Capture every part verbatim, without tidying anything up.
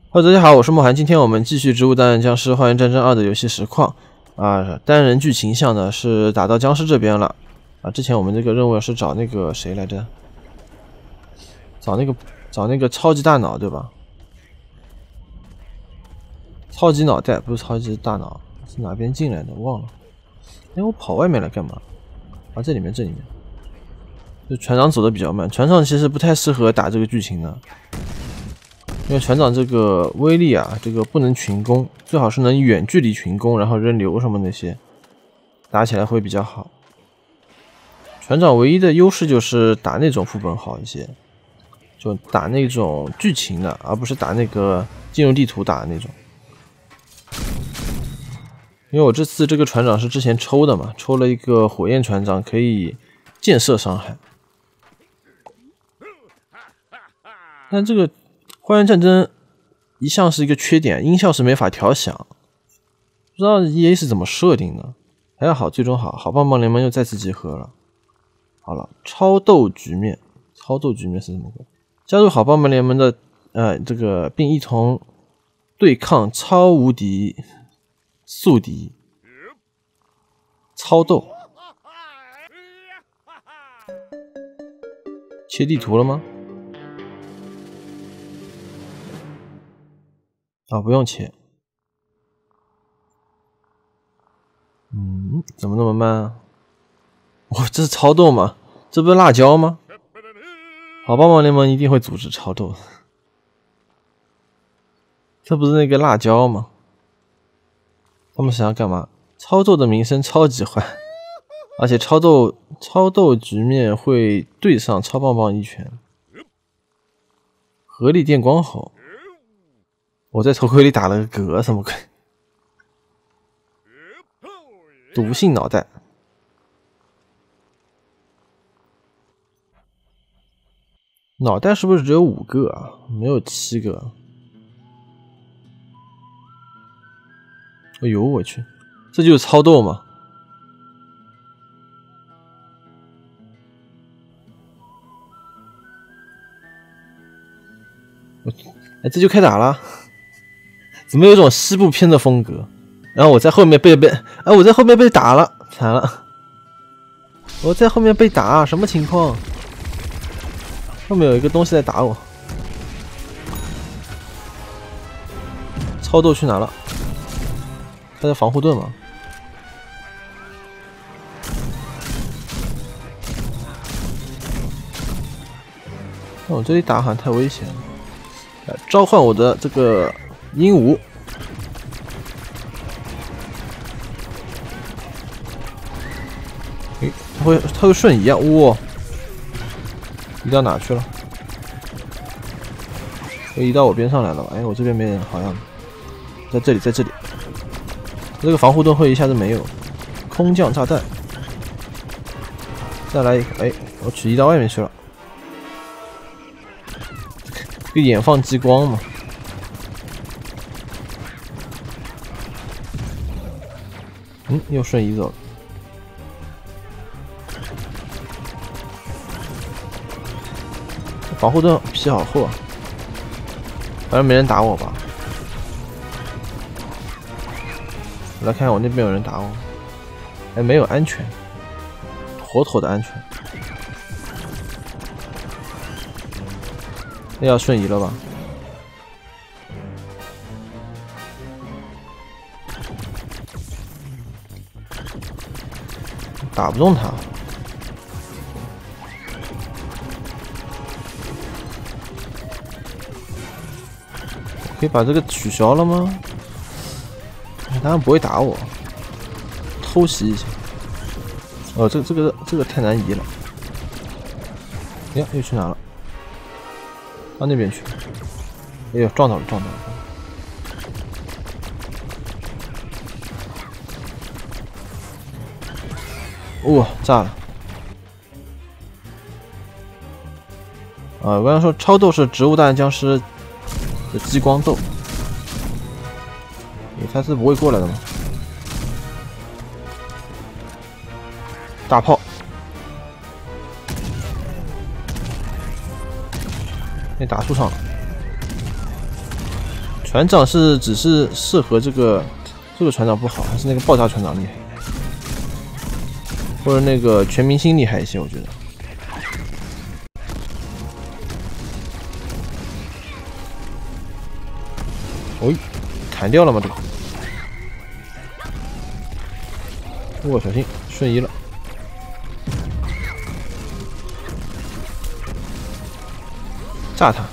哈喽，大家好，我是莫涵。今天我们继续《植物大战僵尸：荒原战争二》的游戏实况啊，单人剧情项呢是打到僵尸这边了啊。之前我们这个任务是找那个谁来着？找那个找那个超级大脑对吧？超级脑袋不是超级大脑，是哪边进来的？忘了。哎，我跑外面来干嘛？啊，这里面这里面。这船长走的比较慢，船长其实不太适合打这个剧情的。因为船长这个威力啊，这个不能群攻，最好是能远距离群攻，然后扔流什么那些，打起来会比较好。船长唯一的优势就是打那种副本好一些，就打那种剧情的，而不是打那个进入地图打的那种。因为我这次这个船长是之前抽的嘛，抽了一个火焰船长，可以箭射伤害。但这个荒原战争一向是一个缺点，音效是没法调响，不知道 E A 是怎么设定的。还好，最终好，好棒棒联盟又再次集合了。好了，超斗局面，超斗局面是什么鬼？加入好棒棒联盟的呃这个，并一同对抗超无敌宿敌超斗。切地图了吗？啊，不用切。嗯，怎么那么慢啊？哇，这是超斗吗？这不是辣椒吗？好棒棒联盟一定会组织超斗。这不是那个辣椒吗？他们想要干嘛？超斗的名声超级坏，而且超斗超斗局面会对上超棒棒一拳。合力电光吼。我在头盔里打了个嗝，什么鬼？毒性脑袋，脑袋是不是只有五个啊？没有七个。哎呦我去，这就是超斗吗？哎，这就开打了。怎么有种西部片的风格？然后我在后面被被，哎，我在后面被打了，惨了！我在后面被打，什么情况？后面有一个东西在打我。超斗去哪了？他在防护盾吗？那我这里打好像太危险了。来召唤我的这个鹦鹉，诶，它会它会瞬移啊！哇，移到哪去了？我移到我边上来了吧？哎，我这边没人，好像在这里，在这里。这个防护盾会一下子没有，空降炸弹，再来一个，哎，我去移到外面去了。这个眼放激光嘛。嗯，又瞬移走了。防护盾皮好厚啊，反正没人打我吧。我来看看我那边有人打我，哎，没有安全，妥妥的安全。那要瞬移了吧？打不动他，可以把这个取消了吗？当然不会打我，偷袭一下。哦，这个这个这个太难移了。哎呀，又去哪了？到那边去。哎呦，撞到了，撞到了。哇、哦，炸了！啊，我刚才说超斗是植物大战僵尸的激光斗，诶，他是不会过来的吗？大炮，那打树上了， 船长是只是适合这个这个船长不好，还是那个爆炸船长厉害，或者那个全明星厉害一些，我觉得。哦，弹掉了吗？这个？哦，小心，瞬移了。炸他！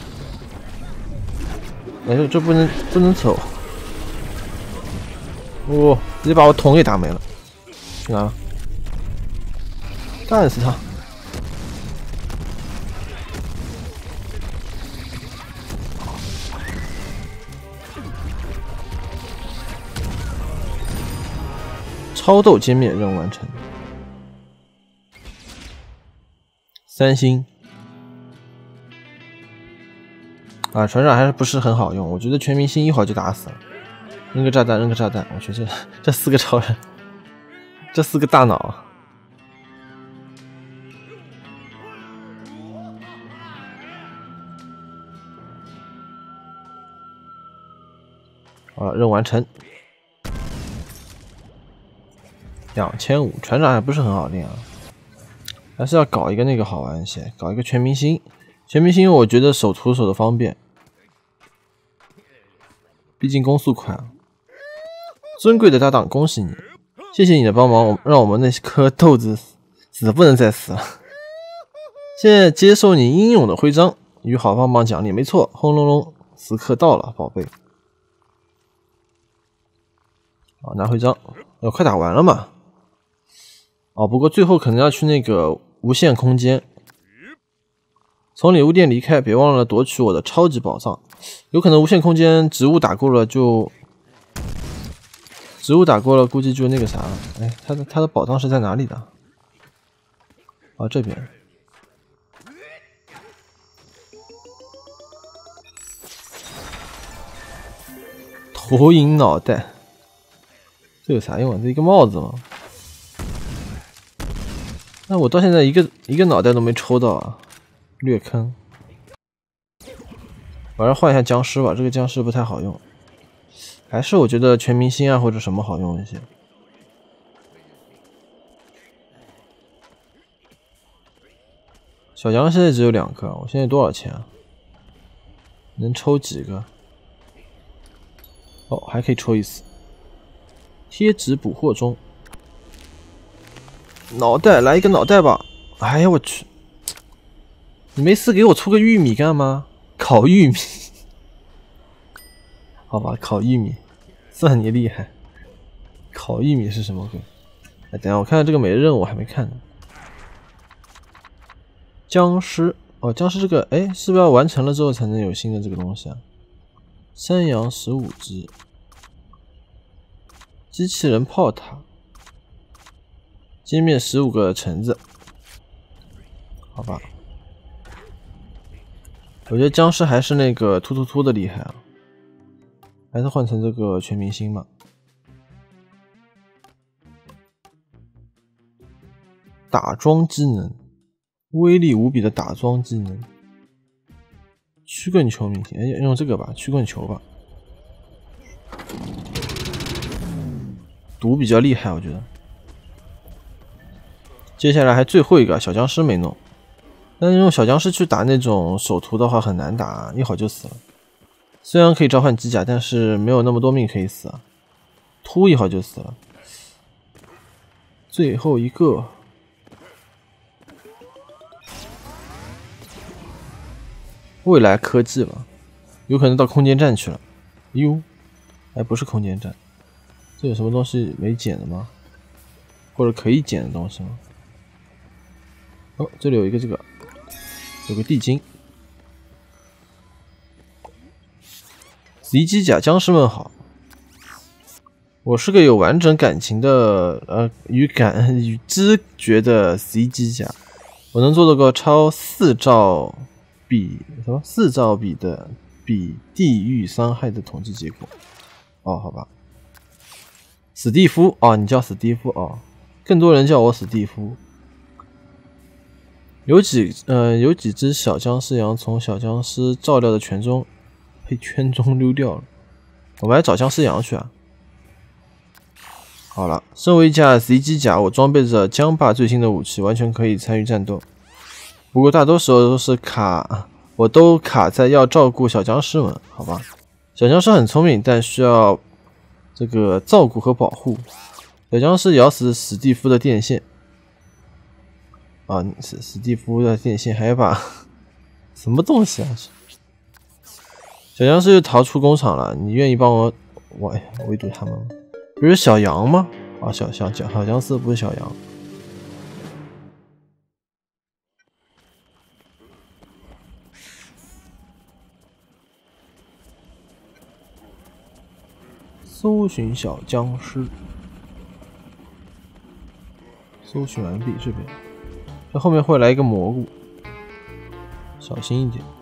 哎呦，这不能不能走！哦，直接把我桶给打没了。去哪了？干死他！超斗歼灭任务完成，三星。啊，船长还是不是很好用，我觉得全明星一会儿就打死了。扔个炸弹，扔个炸弹，我去这这四个超人，这四个大脑。啊，任务完成。两千五，船长还不是很好练啊，还是要搞一个那个好玩一些，搞一个全明星。全明星我觉得手图手的方便，毕竟攻速快啊。尊贵的搭档，恭喜你，谢谢你的帮忙，让我们那颗豆子死的不能再死了。现在接受你英勇的徽章与好棒棒奖励，没错，轰隆隆，时刻到了，宝贝。好，拿徽章，哦，快打完了嘛。哦，不过最后可能要去那个无限空间。从礼物店离开，别忘了夺取我的超级宝藏。有可能无限空间植物打过了就，植物打过了，估计就那个啥了。哎，他的他的宝藏是在哪里的？啊，这边。投影脑袋，这有啥用啊？这一个帽子吗？那我到现在一个一个脑袋都没抽到啊，略坑。我还是换一下僵尸吧，这个僵尸不太好用，还是我觉得全明星啊或者什么好用一些。小僵尸现在只有两个，我现在多少钱啊？能抽几个？哦，还可以抽一次。贴纸捕获中。脑袋，来一个脑袋吧！哎呀，我去！你没事给我出个玉米干嘛？烤玉米？好吧，烤玉米，算你厉害。烤玉米是什么鬼？哎，等一下我看看这个每日任务我还没看呢。僵尸哦，僵尸这个哎，是不是要完成了之后才能有新的这个东西啊？山羊十五只，机器人炮塔。歼灭十五个橙子，好吧。我觉得僵尸还是那个突突突的厉害啊，还是换成这个全明星吧。打桩技能，威力无比的打桩技能。曲棍球明星，哎，用这个吧，曲棍球吧。毒比较厉害，我觉得。接下来还最后一个小僵尸没弄，但是用小僵尸去打那种手图的话很难打，一会儿就死了。虽然可以召唤机甲，但是没有那么多命可以死啊，突一会儿就死了。最后一个，未来科技吧，有可能到空间站去了。哟，还不是空间站，这有什么东西没捡的吗？或者可以捡的东西吗？哦，这里有一个这个，有个地精。Z 机甲，僵尸们好，我是个有完整感情的呃与感与知觉的 Z 机甲，我能做到个超四兆比什么四兆比的比地狱伤害的统计结果。哦，好吧，史蒂夫哦，你叫史蒂夫哦，更多人叫我史蒂夫。有几呃有几只小僵尸羊从小僵尸照料的圈中被圈中溜掉了。 我们来找僵尸羊去啊！好了，身为一架 Z 机甲，我装备着江霸最新的武器，完全可以参与战斗。不过大多时候都是卡，我都卡在要照顾小僵尸们，好吧？小僵尸很聪明，但需要这个照顾和保护。小僵尸咬死史蒂夫的电线啊，史史蒂夫的电线，还有把什么东西啊？小僵尸就逃出工厂了，你愿意帮我围围堵他们吗？不是小羊吗？啊，小小小小僵尸不是小羊。搜寻小僵尸，搜寻完毕。这边，这后面会来一个蘑菇，小心一点。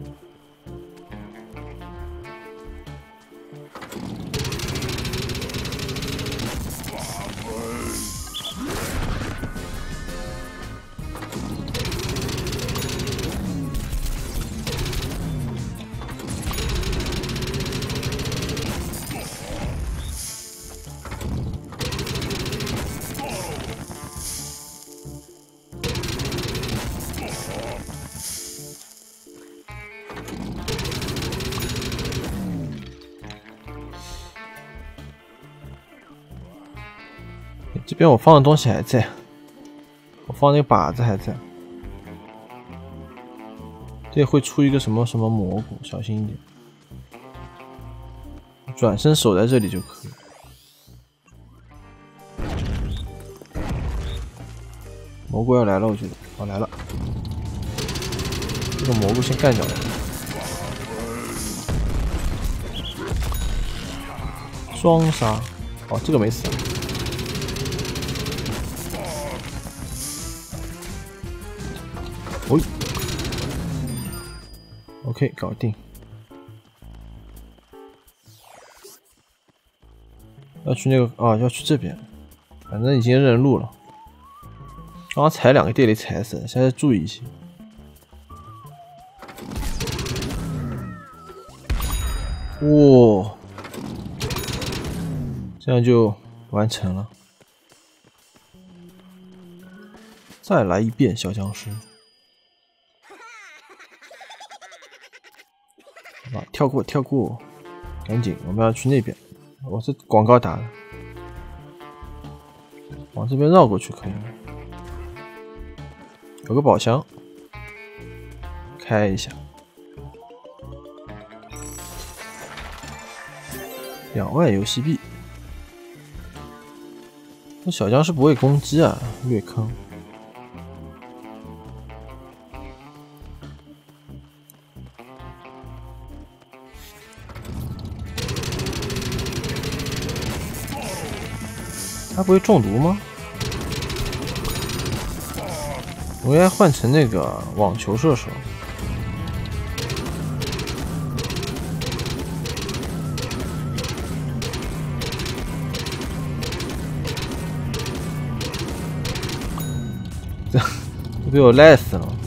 这边我放的东西还在，我放那个靶子还在。这会出一个什么什么蘑菇，小心一点。转身守在这里就可以。蘑菇要来了，我觉得。好，来了。这个蘑菇先干掉了。双杀。哦，这个没死。哦 ，OK， 搞定。要去那个啊，要去这边，反正已经认路了。刚刚踩两个地雷踩死，现在注意一些。哇，这样就完成了。再来一遍小僵尸。啊，跳过跳过，赶紧，我们要去那边。我是广告打的，往这边绕过去可以吗？有个宝箱，开一下。两万游戏币。这小僵尸不会攻击啊，略坑。他不会中毒吗？我应该换成那个网球射手。这这被我赖死了。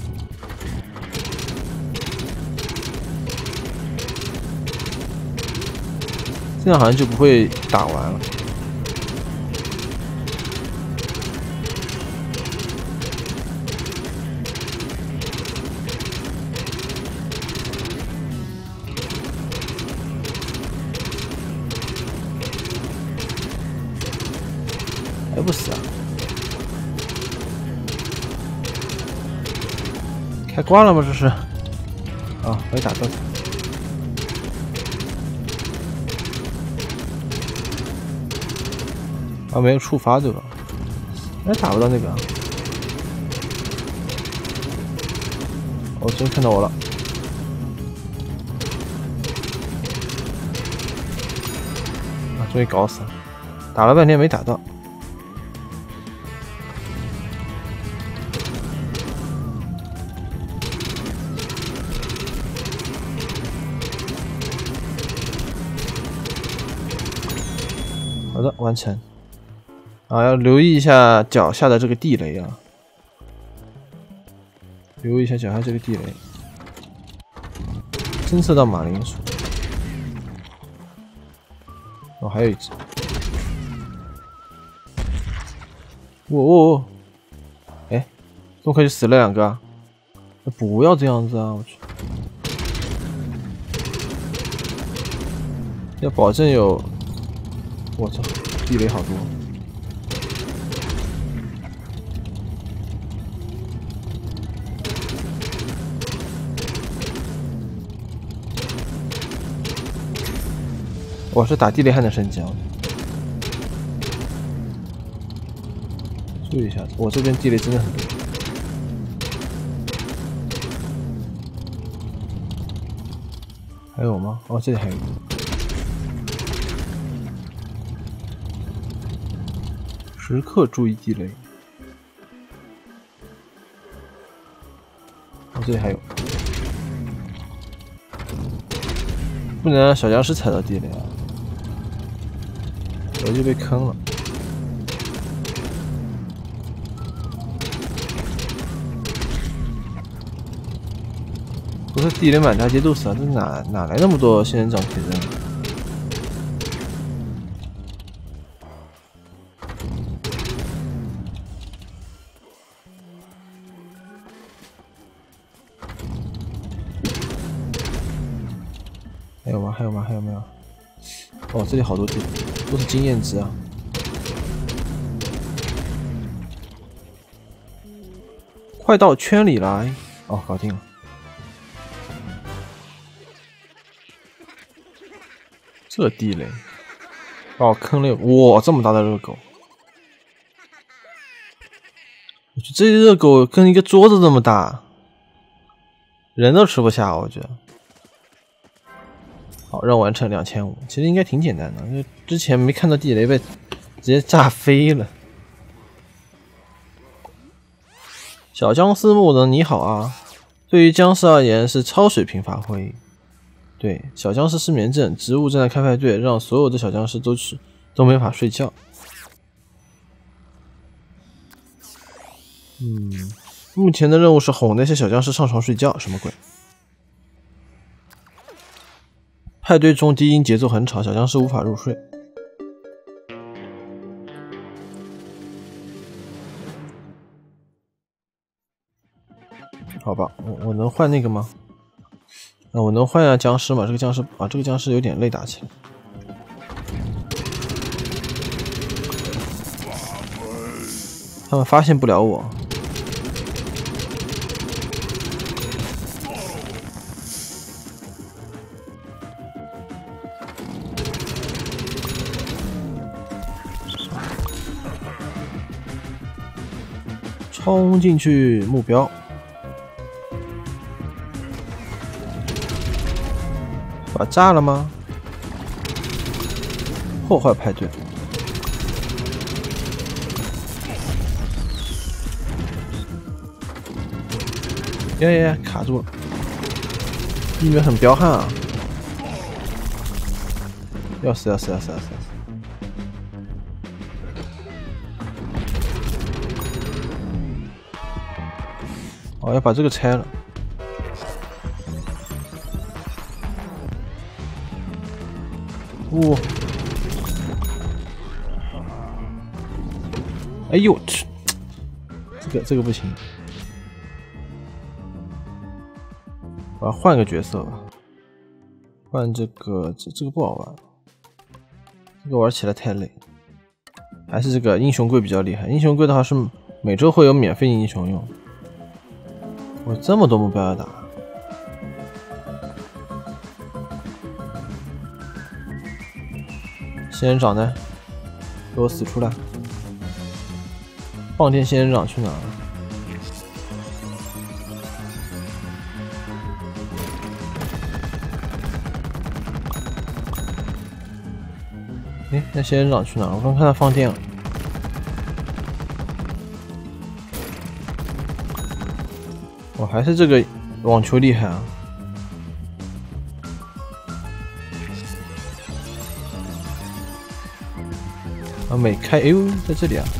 这样好像就不会打完了。还不死啊！开挂了吗？这是？啊，可以打断。啊，没有触发对吧？哎，打不到那个。哦，真看到我了。啊，终于搞死了！打了半天没打到。好的，完成。啊，要留意一下脚下的这个地雷啊，留意一下脚下这个地雷。侦测到马铃薯。 哦，还有一只。我哦，哎，这么快就死了两个啊！不要这样子啊！我去，要保证有。我操，地雷好多。哇，这打地雷还能升级啊！注意一下，我这边地雷真的很多。还有吗？哦，这里还有一个。时刻注意地雷。哦，这里还有。不能让小僵尸踩到地雷啊！我就被坑了。不是地雷满大街都是啊，这哪哪来那么多仙人掌可以扔？还有吗？还有吗？还有没有？哦，这里好多地雷，都是经验值啊！快到圈里来！哦，搞定了。这地雷，把我坑了！哇，这么大的热狗！我觉得这热狗跟一个桌子这么大，人都吃不下，我觉得。好，任务完成两千五，其实应该挺简单的，因为之前没看到地雷被直接炸飞了。小僵尸木能你好啊！对于僵尸而言是超水平发挥。对，小僵尸失眠症，植物正在开派对，让所有的小僵尸都吃都没法睡觉。嗯，目前的任务是哄那些小僵尸上床睡觉，什么鬼？派对中低音节奏很吵，小僵尸无法入睡。好吧，我我能换那个吗？啊，我能换下僵尸吗？这个僵尸啊，这个僵尸有点累打起来。他们发现不了我。冲进去，目标。把炸了吗？破坏派对。呀呀呀！卡住了，里面很彪悍啊！要死要死要死要死！哦，要把这个拆了。哇！哎呦，去！这个这个不行。我要换个角色吧，换这个这这个不好玩，这个玩起来太累，还是这个英雄柜比较厉害。英雄柜的话是每周会有免费英雄用。我这么多目标要打，仙人掌呢？给我死出来！放电仙人掌去哪了？哎，那仙人掌去哪了？我刚看他放电了。我还是这个网球厉害啊！啊，没开，哎呦，在这里啊！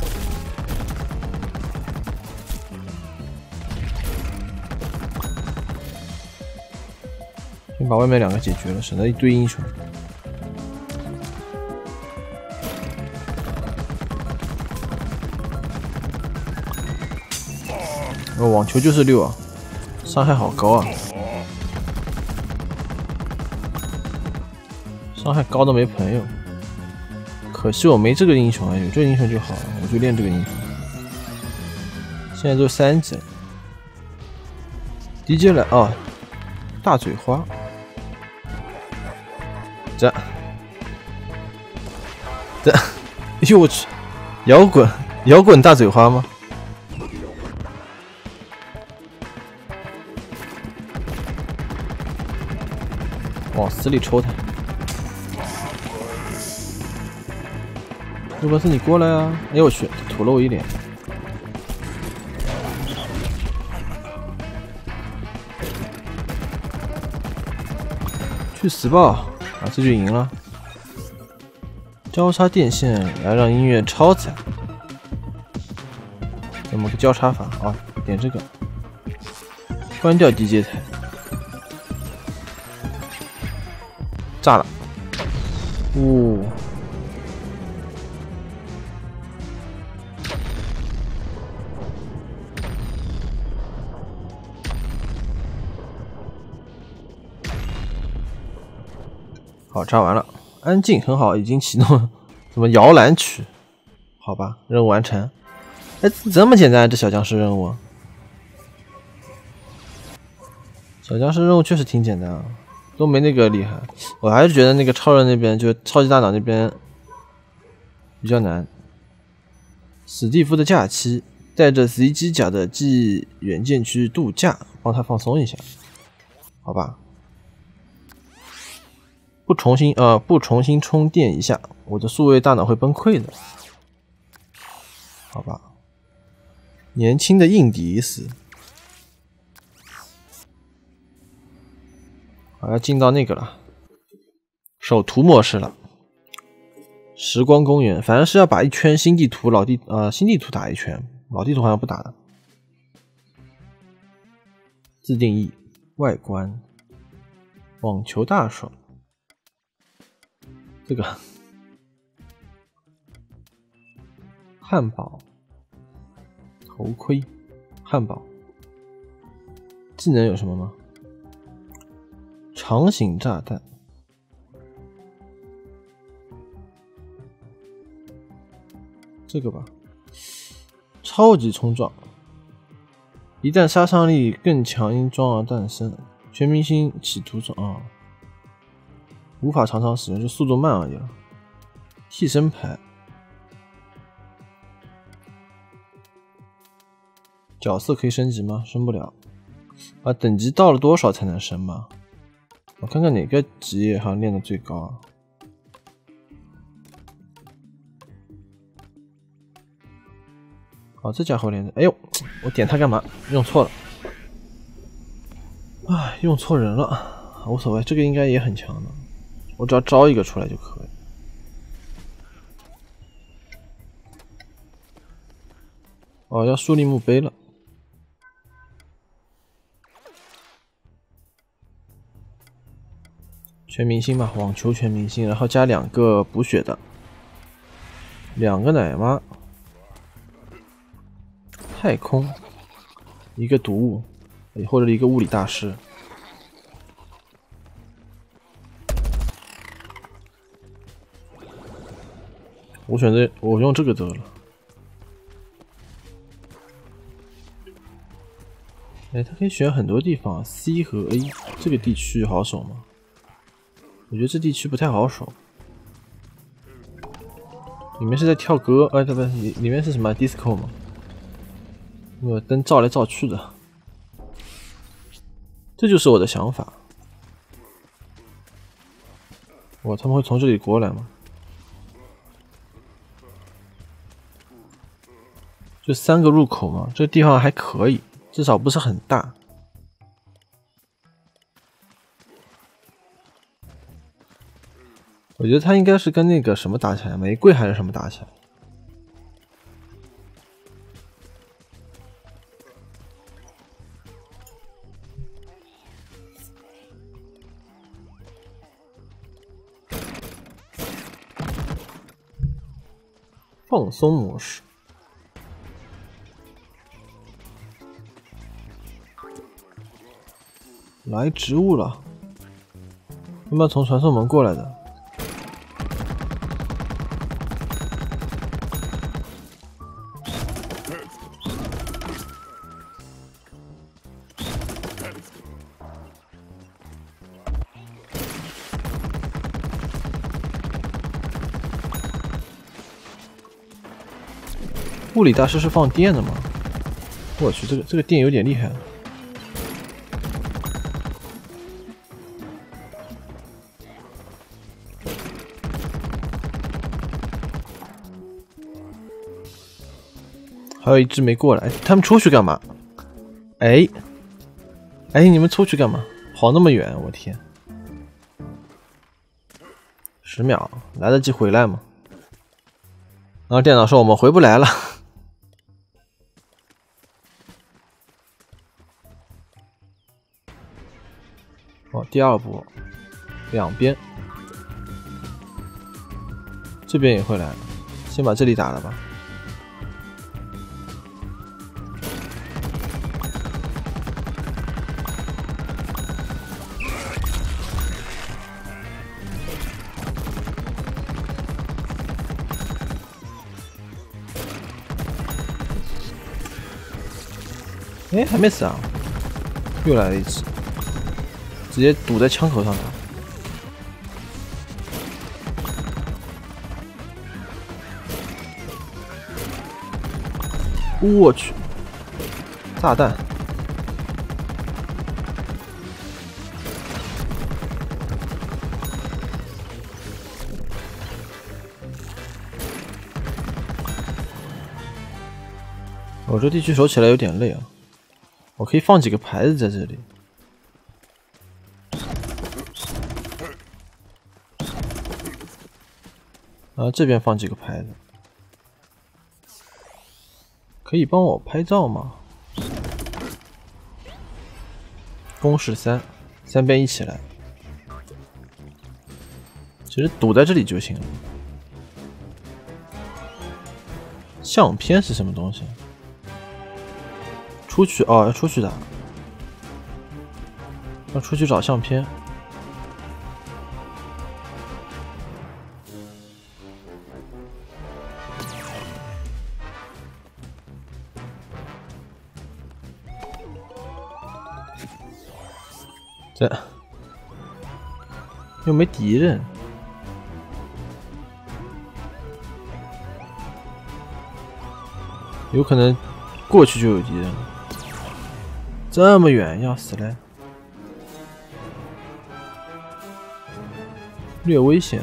先把外面两个解决了，省得一堆英雄。 哦，网球就是六啊，伤害好高啊，伤害高的没朋友。可惜我没这个英雄啊，有这个英雄就好了，我就练这个英雄。现在都三级了 ，D J 来哦，大嘴花，这这，哎呦我去，摇滚摇滚大嘴花吗？往死里抽他！有本事你过来啊！哎呦我去，吐了我一脸。去死吧！啊，这就赢了。交叉电线来让音乐超载。怎么个交叉法啊？点这个，关掉 D J 台。炸了！呜、哦！好，炸完了，安静，很好，已经启动了。什么摇篮曲？好吧，任务完成。哎，这么简单，这小僵尸任务。小僵尸任务确实挺简单啊。都没那个厉害，我还是觉得那个超人那边，就超级大脑那边比较难。史蒂夫的假期，带着 Z 机甲的寄远舰去度假，帮他放松一下，好吧？不重新呃不重新充电一下，我的数位大脑会崩溃的，好吧？年轻的印第斯。好，要进到那个了，首图模式了。时光公园，反正是要把一圈新地图、老地呃新地图打一圈，老地图好像不打的。自定义，外观，网球大手，这个汉堡，头盔，汉堡，技能有什么吗？长形炸弹，这个吧，超级冲撞，一旦杀伤力更强因装而诞生，全明星企图装啊、哦，无法常常使用，就速度慢而已了。替身牌，角色可以升级吗？升不了。啊，等级到了多少才能升吗？我看看哪个职业好像练的最高啊？哦，这家伙练的，哎呦，我点他干嘛？用错了，哎，用错人了，无所谓，这个应该也很强的，我只要招一个出来就可以。哦，要树立墓碑了。全明星吧，网球全明星，然后加两个补血的，两个奶妈，太空，一个毒物，或者一个物理大师。我选择我用这个得了。哎，它可以选很多地方 ，C 和 A， 这个地区好守吗？我觉得这地区不太好守。里面是在跳歌，哎，对不对，里里面是什么 disco 吗？我灯照来照去的，这就是我的想法。哇，他们会从这里过来吗？就三个入口嘛，这个地方还可以，至少不是很大。我觉得他应该是跟那个什么打起来，玫瑰还是什么打起来。放松模式。 来植物了，他们从传送门过来的。物理大师是放电的吗？我去，这个这个电有点厉害。还有一只没过来，他们出去干嘛？哎，哎，你们出去干嘛？跑那么远，我天！十秒，来得及回来吗？然后电脑说我们回不来了。哦，第二步，两边，这边也会来，先把这里打了吧。哎，还没死啊！又来了一只。直接堵在枪口上打，我去，炸弹！我这地区守起来有点累啊，我可以放几个牌子在这里。啊，这边放几个牌子，可以帮我拍照吗？公式三，三边一起来。其实堵在这里就行了。相片是什么东西？出去哦，要出去的，要出去找相片。这又没敌人，有可能过去就有敌人了。这么远，要死了，略危险。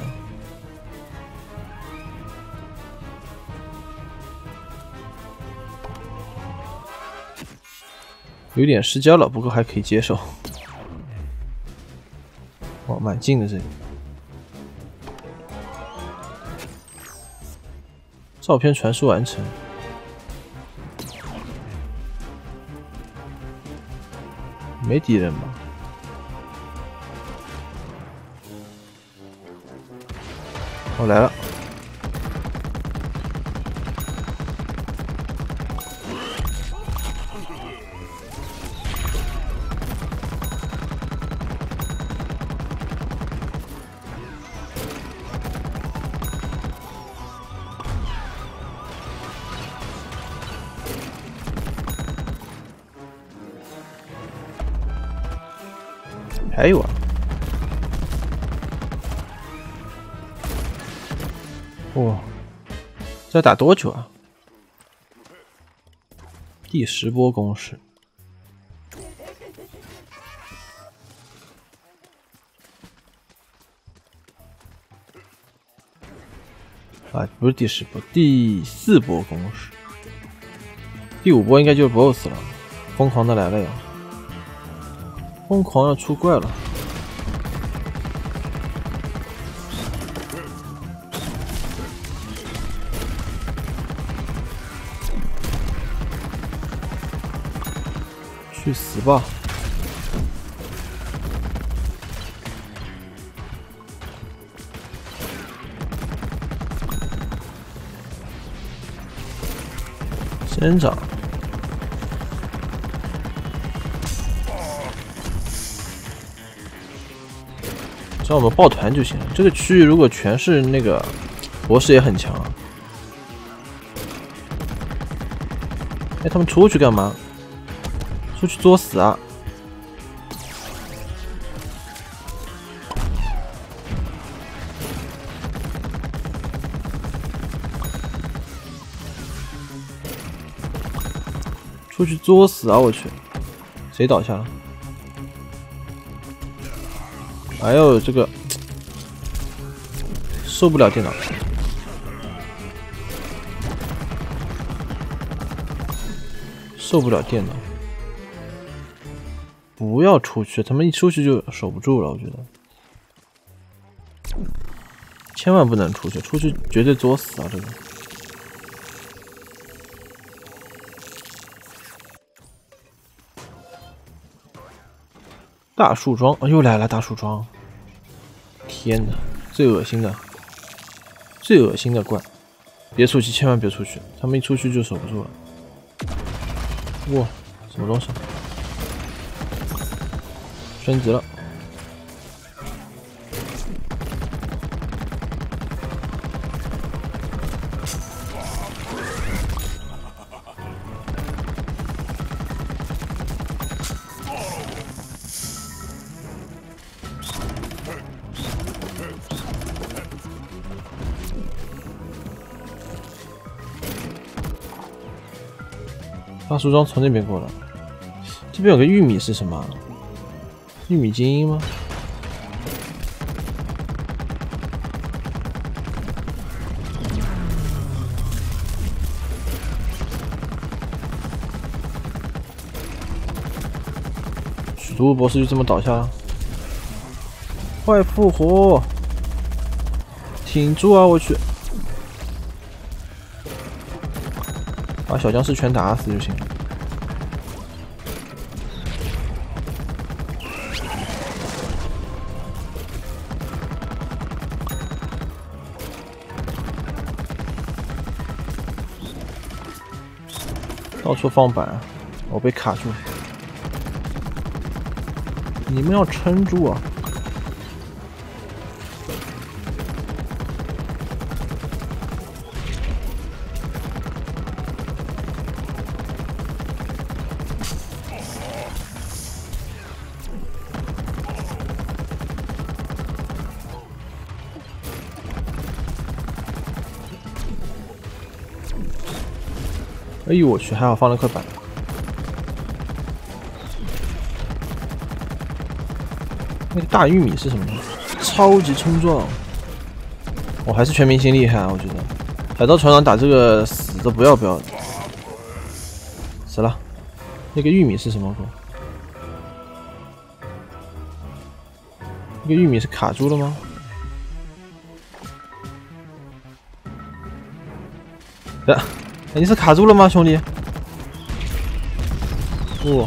有点失焦了，不过还可以接受。哦，蛮近的这里。照片传输完成。没敌人吧？我来了。还有啊！哇，这要打多久啊？第十波攻势。啊，不是第十波，第四波攻势。第五波应该就是 B O S S 了，疯狂的来了呀！疯狂要出怪了！去死吧！生长。 只要我们抱团就行了。这个区域如果全是那个博士也很强啊。哎，他们出去干嘛？出去作死啊！出去作死啊！我去，谁倒下了？哎呦，这个受不了电脑。受不了电脑，不要出去！他们一出去就守不住了，我觉得，千万不能出去，出去绝对作死啊！这个大树桩、哦、又来了，大树桩！天哪，最恶心的，最恶心的怪！别出去，千万别出去！他们一出去就守不住了。哇，什么东西？升级了！大树桩从那边过来，这边有个玉米是什么？玉米精英吗？许多博士就这么倒下了，快复活！挺住啊！我去！把小僵尸全打死就行了。到处放板，我被卡住了。你们要撑住啊！哎呦我去，还好放了块板。那个大玉米是什么？超级冲撞！我还是全明星厉害啊！我觉得海盗船长打这个死的不要不要的。死了。那个玉米是什么鬼？那个玉米是卡住了吗？呀！你是卡住了吗，兄弟？哦，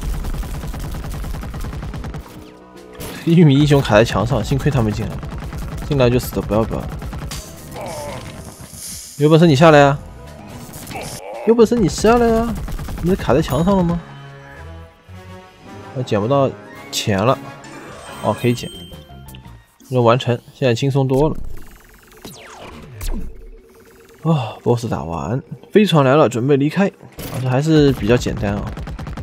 玉米英雄卡在墙上，幸亏他没进来，进来就死的不要不要。有本事你下来啊！有本事你下来啊！你是卡在墙上了吗？我捡不到钱了，哦，可以捡，任务完成，现在轻松多了。啊、哦、，boss 打完，飞船来了，准备离开。啊，这还是比较简单啊。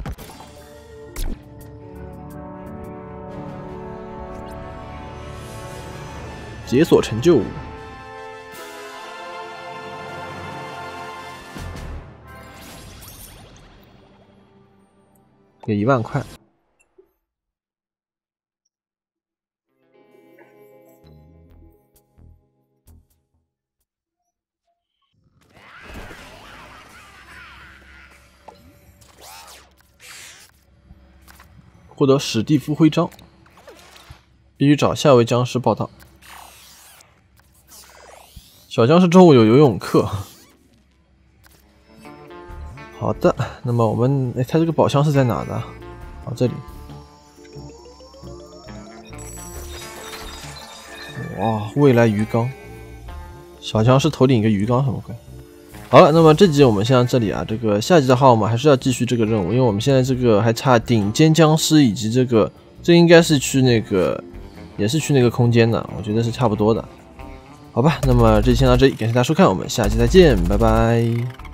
解锁成就，给一万块。获得史蒂夫徽章，必须找下位僵尸报道。小僵尸中午有游泳课。好的，那么我们，哎，它这个宝箱是在哪的？哦，这里。哇，未来鱼缸，小僵尸头顶一个鱼缸，什么鬼？好了，那么这集我们先到这里啊。这个下集的话，我们还是要继续这个任务，因为我们现在这个还差顶尖僵尸以及这个，这应该是去那个也是去那个空间的，我觉得是差不多的。好吧，那么这期先到这里，感谢大家收看，我们下期再见，拜拜。